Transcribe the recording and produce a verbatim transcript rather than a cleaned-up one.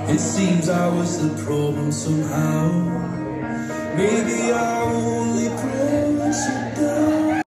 It seems I was the problem somehow. Maybe I will